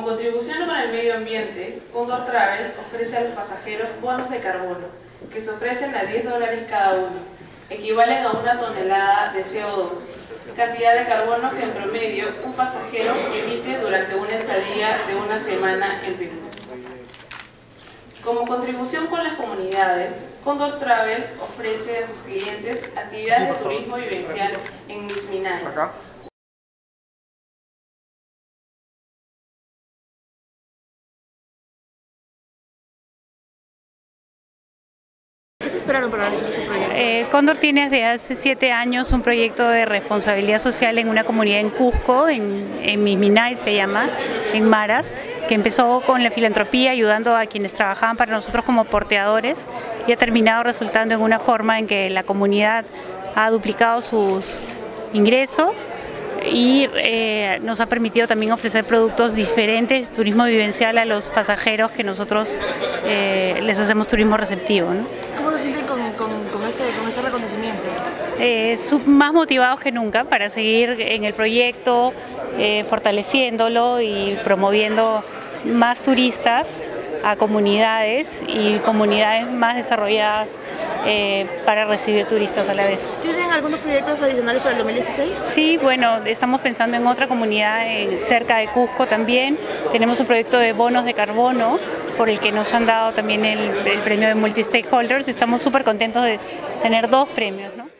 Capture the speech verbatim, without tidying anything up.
contribución con el medio ambiente, Condor Travel ofrece a los pasajeros bonos de carbono, que se ofrecen a diez dólares cada uno, equivalen a una tonelada de C O dos, cantidad de carbono que en promedio un pasajero emite durante una estadía de una semana en Perú. Como contribución con las comunidades, Condor Travel ofrece a sus clientes actividades de turismo vivencial en Misminay. ¿Qué se esperaron para realizar este proyecto? Eh, Condor tiene desde hace siete años un proyecto de responsabilidad social en una comunidad en Cusco, en, en Misminay se llama, en Maras, que empezó con la filantropía ayudando a quienes trabajaban para nosotros como porteadores y ha terminado resultando en una forma en que la comunidad ha duplicado sus ingresos y eh, nos ha permitido también ofrecer productos diferentes, turismo vivencial a los pasajeros que nosotros eh, les hacemos turismo receptivo, ¿no? ¿Cómo se sienten con, con, con, este, con este reconocimiento? Eh, más motivados que nunca para seguir en el proyecto, eh, fortaleciéndolo y promoviendo más turistas a comunidades y comunidades más desarrolladas eh, para recibir turistas a la vez. ¿Tienen algunos proyectos adicionales para el dos mil dieciséis? Sí, bueno, estamos pensando en otra comunidad en, cerca de Cusco también. Tenemos un proyecto de bonos de carbono por el que nos han dado también el, el premio de Multi Stakeholders. Estamos súper contentos de tener dos premios, ¿no?